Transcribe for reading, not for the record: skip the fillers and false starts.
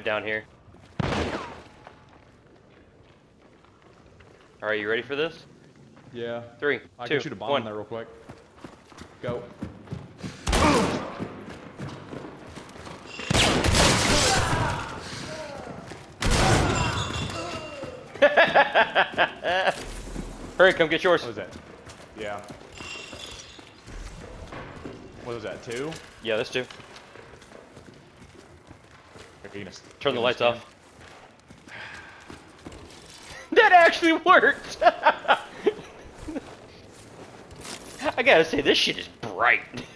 down here. Alright, you ready for this? Yeah. 3, I 2, can shoot a bomb 1. in there real quick. Go. Hurry, come get yours. What was that? Yeah. What was that, 2? Yeah, that's 2. Are you gonna Turn the lights stand? off. That actually worked! I gotta say, this shit is bright.